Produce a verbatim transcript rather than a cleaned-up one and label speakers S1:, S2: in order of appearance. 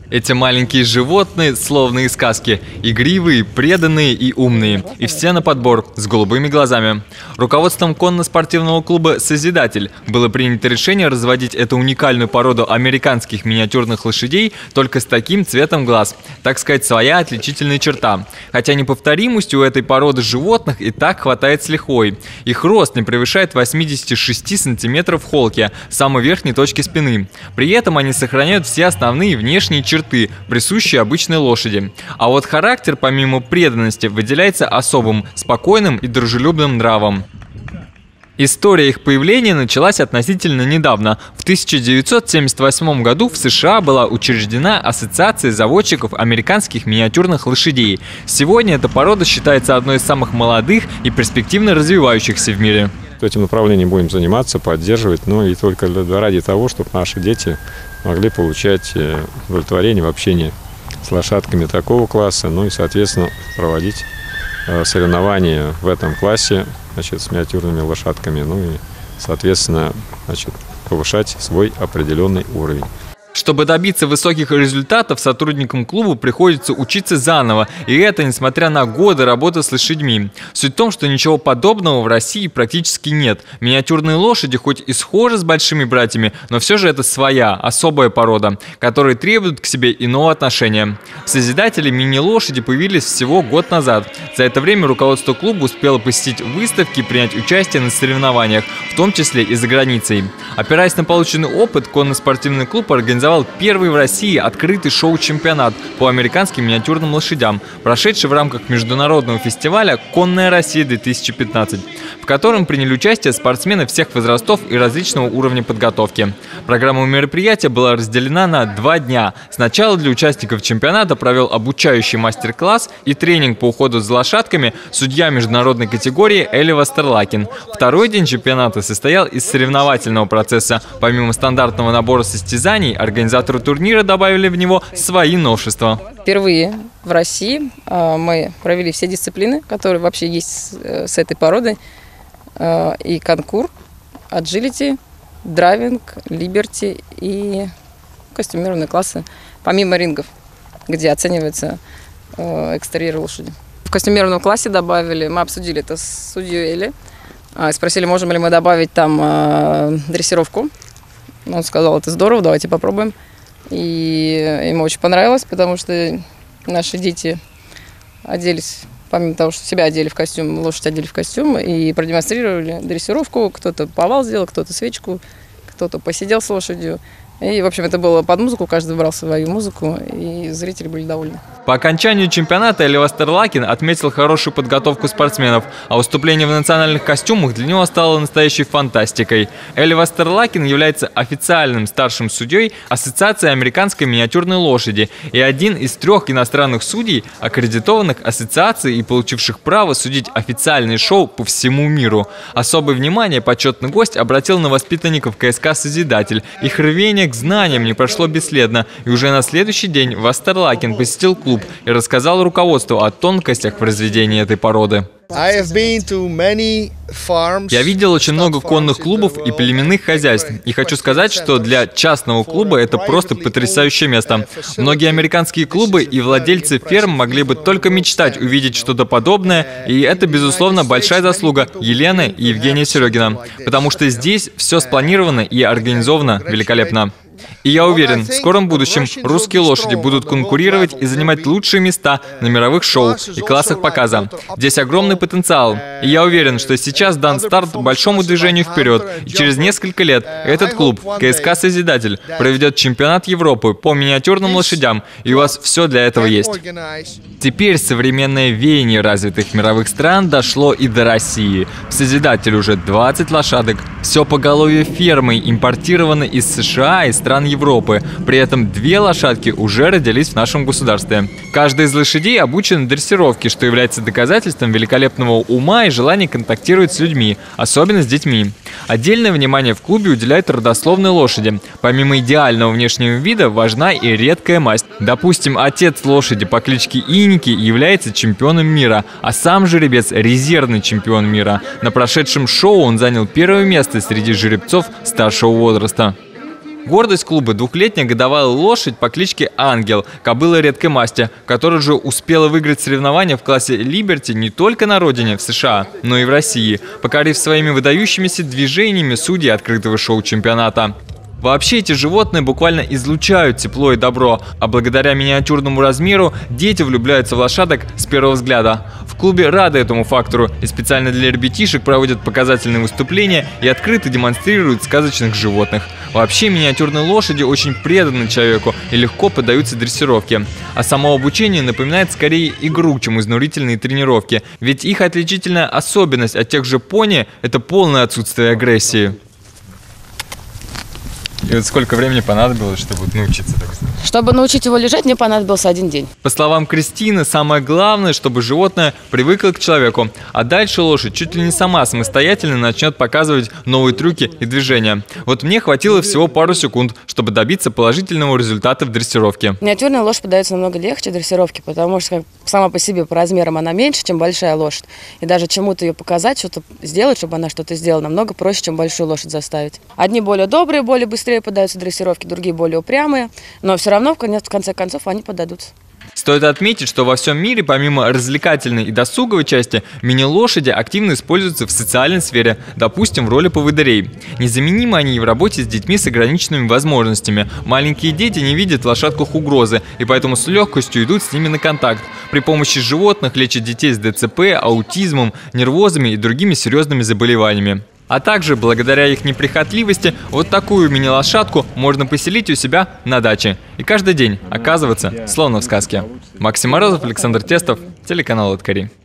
S1: Эти маленькие животные, словно из сказки, игривые, преданные и умные. И все на подбор, с голубыми глазами. Руководством конно-спортивного клуба «Созидатель» было принято решение разводить эту уникальную породу американских миниатюрных лошадей только с таким цветом глаз. Так сказать, своя отличительная черта. Хотя неповторимости у этой породы животных и так хватает с лихвой. Их рост не превышает восьмидесяти шести сантиметров в холке, самой верхней точки спины. При этом они сохраняют все основные внешние черты, присущие обычной лошади. А вот характер, помимо преданности, выделяется особым, спокойным и дружелюбным нравом. История их появления началась относительно недавно. В тысяча девятьсот семьдесят восьмом году в США была учреждена Ассоциация заводчиков американских миниатюрных лошадей. Сегодня эта порода считается одной из самых молодых и перспективно развивающихся в мире.
S2: Этим направлением будем заниматься, поддерживать, но и только ради того, чтобы наши дети могли получать удовлетворение в общении с лошадками такого класса, ну и, соответственно, проводить соревнования в этом классе, значит, с миниатюрными лошадками, ну и, соответственно, значит, повышать свой определенный уровень.
S1: Чтобы добиться высоких результатов, сотрудникам клуба приходится учиться заново, и это несмотря на годы работы с лошадьми. Суть в том, что ничего подобного в России практически нет. Миниатюрные лошади хоть и схожи с большими братьями, но все же это своя, особая порода, которая требует к себе иного отношения. Созидатели мини-лошади появились всего год назад. За это время руководство клуба успело посетить выставки и принять участие на соревнованиях, в том числе и за границей. Опираясь на полученный опыт, конно-спортивный клуб организовал первый в России открытый шоу-чемпионат по американским миниатюрным лошадям, прошедший в рамках международного фестиваля «Конная Россия-две тысячи пятнадцать», в котором приняли участие спортсмены всех возрастов и различного уровня подготовки. Программа мероприятия была разделена на два дня. Сначала для участников чемпионата провел обучающий мастер-класс и тренинг по уходу за лошадками судья международной категории Элли Вастерлакин. Второй день чемпионата состоял из соревновательного процесса. Помимо стандартного набора состязаний, организаторы турнира добавили в него свои новшества.
S3: Впервые в России мы провели все дисциплины, которые вообще есть с этой породой. И конкур, аджилити, драйвинг, либерти и костюмированные классы, помимо рингов, где оценивается экстерьер лошади. В костюмированном классе добавили, мы обсудили это с судьей Элли, спросили, можем ли мы добавить там дрессировку. Он сказал, это здорово, давайте попробуем. И ему очень понравилось, потому что наши дети оделись, помимо того, что себя одели в костюм, лошадь одели в костюм, и продемонстрировали дрессировку. Кто-то повал сделал, кто-то свечку, кто-то посидел с лошадью. И, в общем, это было под музыку, каждый выбрал свою музыку, и зрители были довольны.
S1: По окончанию чемпионата Элли Вастерлакин отметил хорошую подготовку спортсменов, а выступление в национальных костюмах для него стало настоящей фантастикой. Элли Вастерлакин является официальным старшим судьей Ассоциации американской миниатюрной лошади и один из трех иностранных судей, аккредитованных ассоциацией и получивших право судить официальные шоу по всему миру. Особое внимание почетный гость обратил на воспитанников КСК «Созидатель». Их рвение к знаниям не прошло бесследно, и уже на следующий день Вастерлакин посетил клуб и рассказал руководству о тонкостях произведения этой породы.
S4: Я
S1: видел очень много конных клубов и племенных хозяйств, и хочу сказать, что для частного клуба это просто потрясающее место. Многие американские клубы и владельцы ферм могли бы только мечтать увидеть что-то подобное, и это, безусловно, большая заслуга Елены и Евгения Серегина, потому что здесь все спланировано и организовано великолепно. И я уверен, в скором будущем русские лошади будут конкурировать и занимать лучшие места на мировых шоу и классах показа. Здесь огромный потенциал. И я уверен, что сейчас дан старт большому движению вперед. И через несколько лет этот клуб КСК «Созидатель» проведет чемпионат Европы по миниатюрным лошадям. И у вас все для этого есть. Теперь современное веяние развитых мировых стран дошло и до России. В «Созидатель» уже двадцать лошадок. Все поголовье фермы импортировано из США и стран Европы. При этом две лошадки уже родились в нашем государстве. Каждая из лошадей обучена дрессировке, что является доказательством великолепного ума и желания контактировать с людьми, особенно с детьми. Отдельное внимание в клубе уделяют родословной лошади. Помимо идеального внешнего вида, важна и редкая масть. Допустим, отец лошади по кличке Иники является чемпионом мира, а сам жеребец – резервный чемпион мира. На прошедшем шоу он занял первое место среди жеребцов старшего возраста. Гордость клуба – двухлетняя годовая лошадь по кличке Ангел, кобыла редкой масти, которая уже успела выиграть соревнования в классе Либерти не только на родине, в США, но и в России, покорив своими выдающимися движениями судей открытого шоу-чемпионата. Вообще эти животные буквально излучают тепло и добро, а благодаря миниатюрному размеру дети влюбляются в лошадок с первого взгляда. В клубе рады этому фактору и специально для ребятишек проводят показательные выступления и открыто демонстрируют сказочных животных. Вообще миниатюрные лошади очень преданы человеку и легко поддаются дрессировке. А само обучение напоминает скорее игру, чем изнурительные тренировки, ведь их отличительная особенность от тех же пони – это полное отсутствие агрессии. И вот сколько времени понадобилось, чтобы научиться так сделать?
S3: Чтобы научить его лежать, мне понадобился один день.
S1: По словам Кристины, самое главное, чтобы животное привыкло к человеку, а дальше лошадь чуть ли не сама самостоятельно начнет показывать новые трюки и движения. Вот мне хватило всего пару секунд, чтобы добиться положительного результата в дрессировке.
S3: Миниатюрная лошадь поддается намного легче дрессировке, потому что как, сама по себе по размерам она меньше, чем большая лошадь. И даже чему-то ее показать, что-то сделать, чтобы она что-то сделала, намного проще, чем большую лошадь заставить. Одни более добрые, более быстрее поддаются дрессировке, другие более упрямые, но все равно в конце концов они поддадутся.
S1: Стоит отметить, что во всем мире, помимо развлекательной и досуговой части, мини-лошади активно используются в социальной сфере, допустим, в роли поводырей. Незаменимы они и в работе с детьми с ограниченными возможностями. Маленькие дети не видят в лошадках угрозы, и поэтому с легкостью идут с ними на контакт. При помощи животных лечат детей с ДЦП, аутизмом, нервозами и другими серьезными заболеваниями. А также, благодаря их неприхотливости, вот такую мини-лошадку можно поселить у себя на даче. И каждый день оказываться словно в сказке. Максим Морозов, Александр Тестов, телеканал Лэткари.